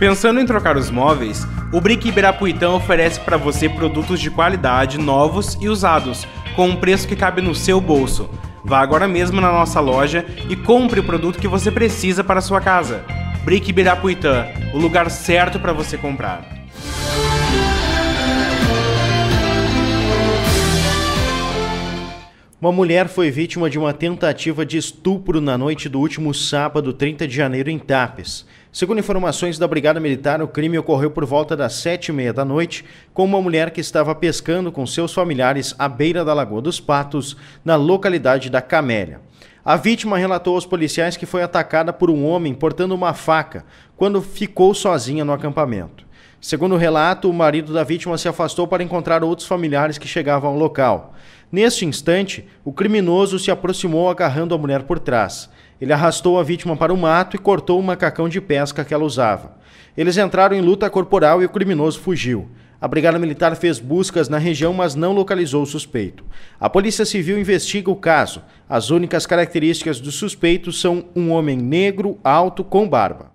Pensando em trocar os móveis, o Brick Ibirapuitã oferece para você produtos de qualidade, novos e usados, com um preço que cabe no seu bolso. Vá agora mesmo na nossa loja e compre o produto que você precisa para a sua casa. Brick Ibirapuitã, o lugar certo para você comprar. Uma mulher foi vítima de uma tentativa de estupro na noite do último sábado, 30 de janeiro, em Tapes. Segundo informações da Brigada Militar, o crime ocorreu por volta das 7h30 da noite, com uma mulher que estava pescando com seus familiares à beira da Lagoa dos Patos, na localidade da Camélia. A vítima relatou aos policiais que foi atacada por um homem portando uma faca, quando ficou sozinha no acampamento. Segundo o relato, o marido da vítima se afastou para encontrar outros familiares que chegavam ao local. Neste instante, o criminoso se aproximou agarrando a mulher por trás. Ele arrastou a vítima para o mato e cortou o macacão de pesca que ela usava. Eles entraram em luta corporal e o criminoso fugiu. A Brigada Militar fez buscas na região, mas não localizou o suspeito. A Polícia Civil investiga o caso. As únicas características do suspeito são um homem negro, alto, com barba.